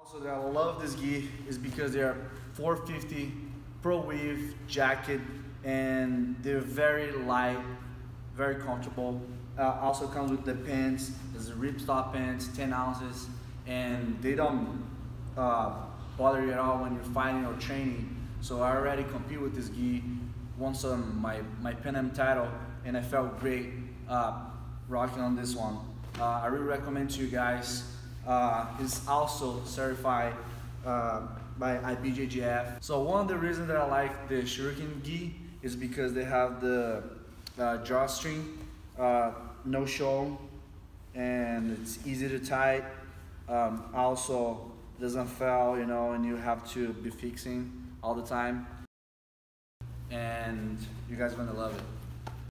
So that I love this gi is because they are 450 pro weave jacket and they're very light, very comfortable. Also comes with the pants. There's a ripstop pants, 10 ounces, and they don't bother you at all when you're fighting or training. So I already compete with this gi, won my Pan Am title, and I felt great rocking on this one. I really recommend to you guys. It's also certified by IBJJF. So one of the reasons that I like the Shuriken gi is because they have the drawstring, no show, and it's easy to tie. Also doesn't fail, you know, and you have to be fixing all the time. And you guys are gonna love it.